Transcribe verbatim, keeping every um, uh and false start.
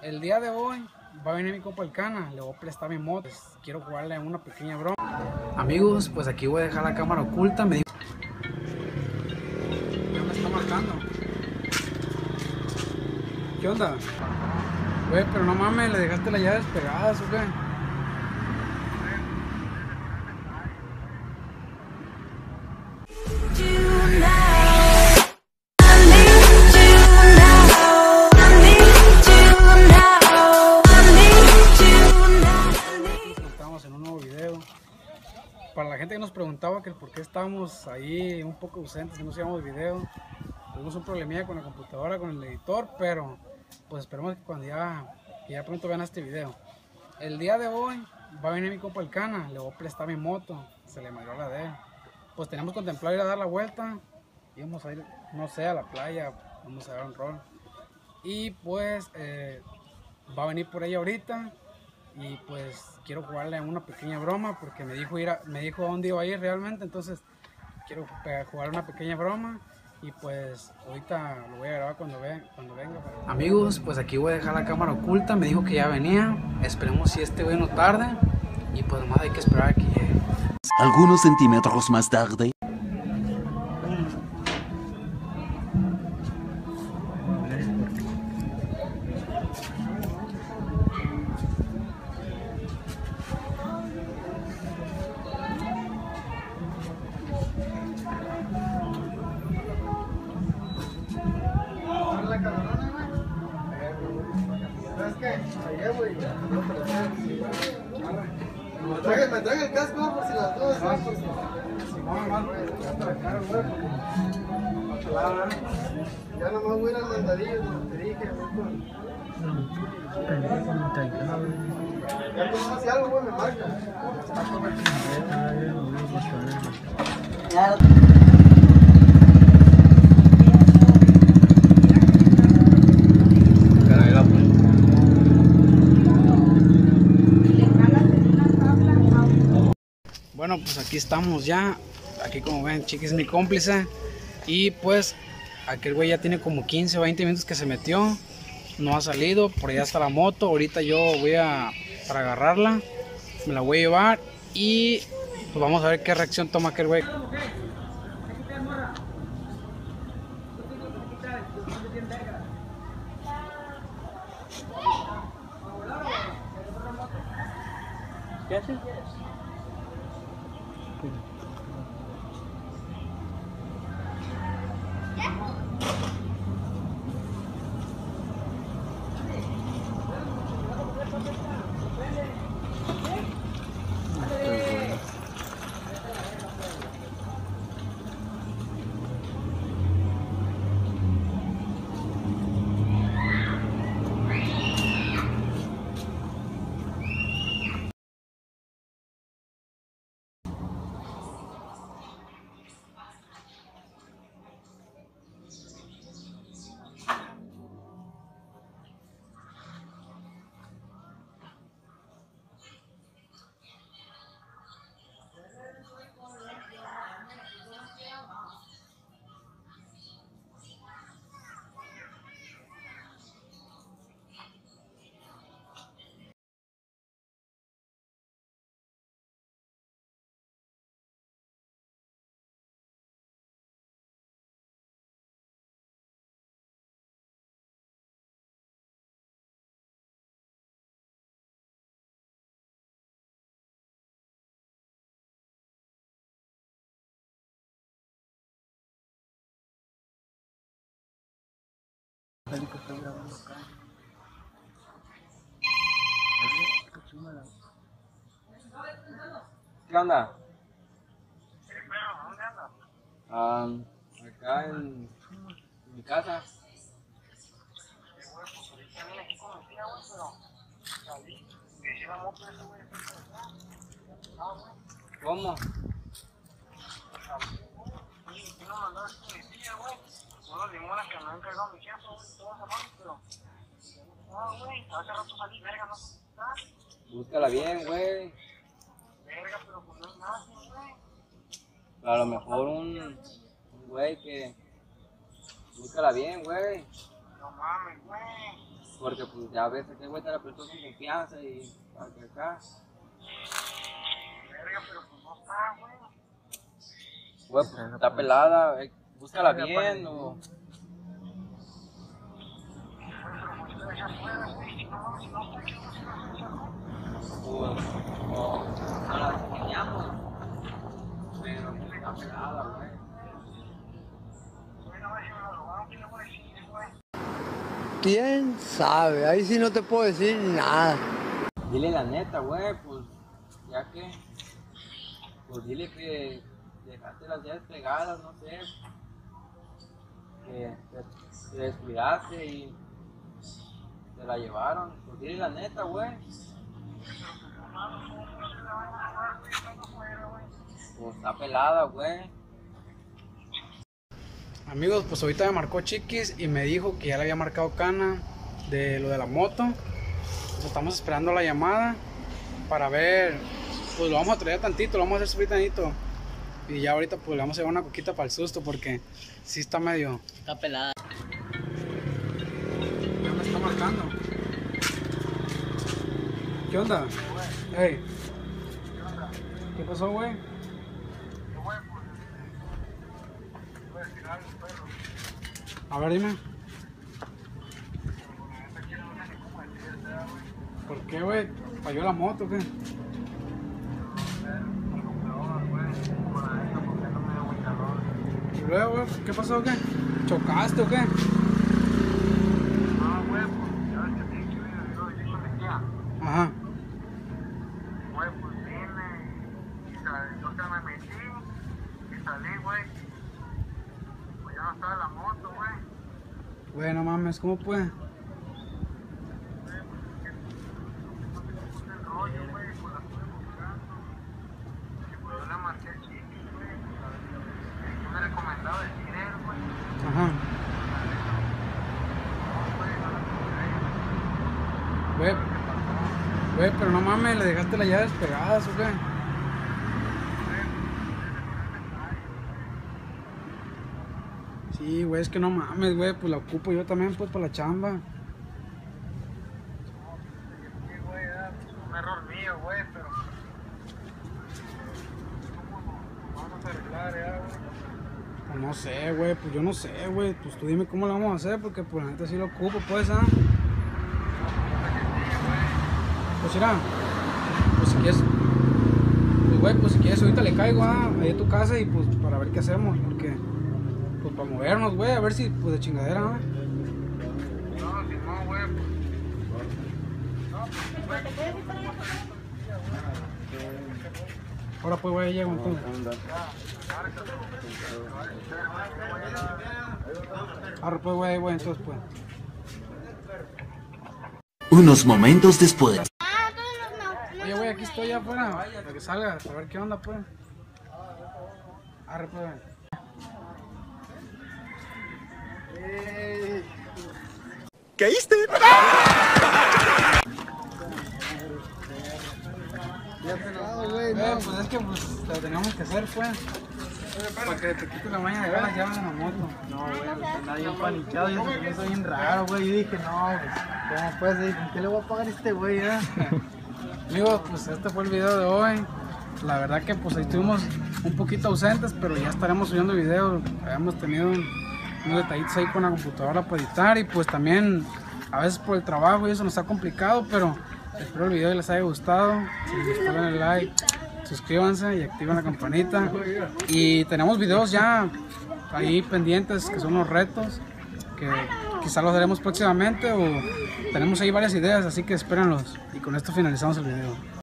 El día de hoy va a venir mi compa el Cana, le voy a prestar mi moto, pues, quiero jugarle una pequeña broma. Amigos, pues aquí voy a dejar la cámara oculta, me dijo... Ya me está marcando. ¿Qué onda? Güey, pero no mames, le dejaste las llaves pegadas, ¿o qué? Estamos en un nuevo video. Para la gente que nos preguntaba que por qué estábamos ahí un poco ausentes, que no hacíamos video, tuvimos un problemilla con la computadora, con el editor, pero pues esperemos que cuando ya, que ya pronto vean este video. El día de hoy va a venir mi compa el Cana, le voy a prestar mi moto, se le mareó la de él. Pues teníamos contemplado ir a dar la vuelta, íbamos a ir, no sé, a la playa, vamos a dar un rol. Y pues eh, va a venir por ella ahorita y pues quiero jugarle una pequeña broma porque me dijo ir a, me dijo a dónde iba a ir realmente, entonces quiero jugar una pequeña broma y pues ahorita lo voy a grabar cuando, ve, cuando venga. Amigos, pues aquí voy a dejar la cámara oculta, me dijo que ya venía, esperemos si este güey no tarde y pues nomás hay que esperar a que llegue. Algunos centímetros más tarde. ¿Sabes qué? Allá, güey. Me traje, me traje el casco por si las dudas, ¿sabes? Por si... Ya nomás voy a ir al mandadillo, como te dije, güey. Ya nomás si algo, güey, me marca. Bueno, pues aquí estamos ya, aquí como ven, Chiqui es mi cómplice y pues aquel güey ya tiene como quince o veinte minutos que se metió, no ha salido, por allá está la moto, ahorita yo voy a, para agarrarla, me la voy a llevar y pues vamos a ver qué reacción toma aquel güey. ¿Qué haces? ¿Qué onda? Um, acá en, en mi casa. ¿Cómo? Unos limones que me han cargado mi jefe, güey, todos amados, pero... No, güey, hace rato salí, verga, no sé. Búscala bien, güey. Verga, pero pues no es nada, güey. A lo mejor un, un güey que... Búscala bien, güey. No mames, güey. Porque pues ya ves que güey te la prestó con confianza y para que acá. Verga, pero pues no está, güey. Güey, pues está pelada, eh, búscala bien o... Pues, o no la enseñamos, pero pues está pelada, güey. ¿Quién sabe? Ahí sí no te puedo decir nada. Dile la neta, güey, pues ya que, pues dile que dejaste las llaves pegadas, no sé, que te, te descuidaste y te la llevaron, pues dile la neta, güey. Pues está pelada, güey. Amigos, pues ahorita me marcó Chiquis y me dijo que ya le había marcado Cana de lo de la moto. Pues estamos esperando la llamada para ver, pues lo vamos a traer tantito, lo vamos a hacer subir tantito. Y ya ahorita pues le vamos a llevar una coquita para el susto porque sí está medio... Está pelada. Ya me está marcando. ¿Qué onda? Hey. ¿Qué pasó, güey? A ver, dime. ¿Por qué, güey? ¿Falló la moto o qué? ¿Y luego, güey? ¿Qué pasó o qué? ¿Chocaste o qué? No, güey, pues ya ves que te dije, güey, yo dije que tía. Ajá. Güey, pues vine y salí, yo que me metí y salí, güey. Pues ya no estaba la moto, güey. Güey, no mames, ¿cómo puede? El rollo, güey, pues la estuve buscando. Y pues yo le marqué el chiqui, güey. Yo me recomendaba el dinero, güey. Ajá. Güey, güey, pero no mames, le dejaste las llaves pegadas o qué? Sí, güey, es que no mames, güey, pues la ocupo yo también, pues, para la chamba. Sí, güey, era un error mío, güey, pero... ¿Cómo vamos a arreglar, ya, güey? Pues no sé, güey, pues yo no sé, güey, pues tú dime cómo lo vamos a hacer, porque pues la neta sí lo ocupo, pues, ¿ah? Pues mira, pues si quieres, pues güey, pues si quieres ahorita le caigo, ah, ahí a tu casa y pues para ver qué hacemos, porque, pues para movernos, güey, a ver si, pues de chingadera, ¿ah? No, si no, güey, pues... Ahora pues, güey, llego entonces. Ahora pues, güey, güey, entonces pues. Unos momentos después. Oye, güey, aquí estoy ya afuera, para que salga, a ver qué onda, pues. Arre, pues, güey. ¿Caíste? Güey, pues es que pues lo teníamos que hacer, pues. Para que te quites la maña de ver las llaves de la moto. No, güey, está bien paniqueado y eso se me hizo bien raro, güey. Y dije, no, pues, ¿cómo puede ser? ¿Con qué le voy a pagar a este güey, eh? Amigos, pues este fue el video de hoy. La verdad que pues ahí estuvimos un poquito ausentes, pero ya estaremos subiendo videos. Habíamos tenido un- unos detallitos ahí con la computadora para editar y pues también a veces por el trabajo y eso nos está complicado, pero espero el video les haya gustado. Si les gustó, denle like, suscríbanse y activen la campanita. Y tenemos videos ya ahí pendientes que son los retos que quizá los haremos próximamente o tenemos ahí varias ideas, así que espérenlos. Y con esto finalizamos el video.